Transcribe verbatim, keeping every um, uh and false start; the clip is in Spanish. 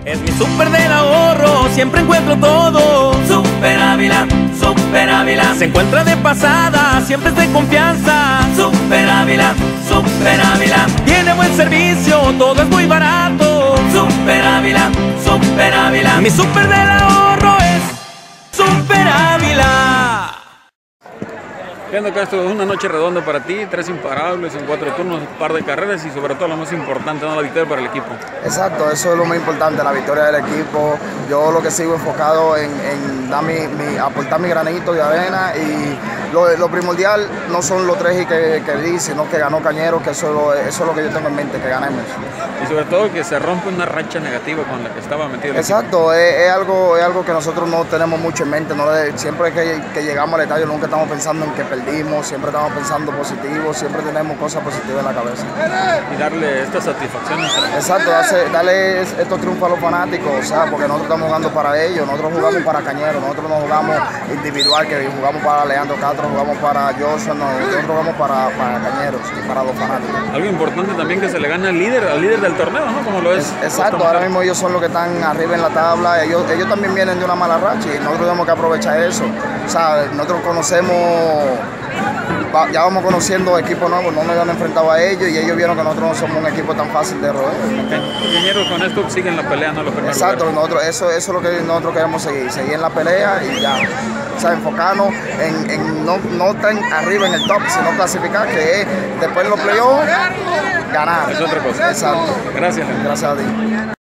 Es mi súper del ahorro, siempre encuentro todo. Super Ávila, Super Ávila. Se encuentra de pasada, siempre es de confianza. Super Ávila, Super Ávila. Tiene buen servicio, todo es muy barato. Super Ávila, Super Ávila. Mi súper del ahorro es Super Ávila. ¿Qué onda, Castro? Una noche redonda para ti, tres imparables en cuatro turnos, un par de carreras y sobre todo lo más importante, ¿no? La victoria para el equipo. Exacto, eso es lo más importante, la victoria del equipo. Yo lo que sigo enfocado en, en dar mi, mi, aportar mi granito de arena y lo, lo primordial no son los tres y que, que di, sino que ganó Cañeros, que eso es, lo, eso es lo que yo tengo en mente, que ganemos. Y sobre todo que se rompe una racha negativa con la que estaba metido el Exacto, es, es, algo, es algo que nosotros no tenemos mucho en mente. ¿No? Siempre que, que llegamos al estadio nunca estamos pensando en que perdimos, siempre estamos pensando positivo, siempre tenemos cosas positivas en la cabeza. Y darle estas satisfacciones. Exacto, hace, darle estos triunfos a los fanáticos, o sea, porque nosotros estamos jugando para ellos, nosotros jugamos para Cañeros, nosotros no jugamos individual, que jugamos para Leandro Castro, jugamos para Joshua, no, nosotros jugamos para, para Cañeros y para los fanáticos. Algo importante también que se le gana al líder, al líder del torneo, ¿no? Como lo es. es exacto, ahora mismo ellos son los que están arriba en la tabla, ellos, ellos también vienen de una mala racha y nosotros tenemos que aprovechar eso. O sea, nosotros conocemos, ya vamos conociendo equipos nuevos, no nos habían enfrentado a ellos y ellos vieron que nosotros no somos un equipo tan fácil de roer. Los Cañeros con esto siguen la pelea, no los primeros. Exacto, nosotros, eso, eso es lo que nosotros queremos seguir, seguir en la pelea y ya. O sea, enfocarnos en, en no, no estar arriba en el top, sino clasificar, que es después de los playoffs, ganar. Es otra cosa. Exacto. Gracias. Gracias a ti.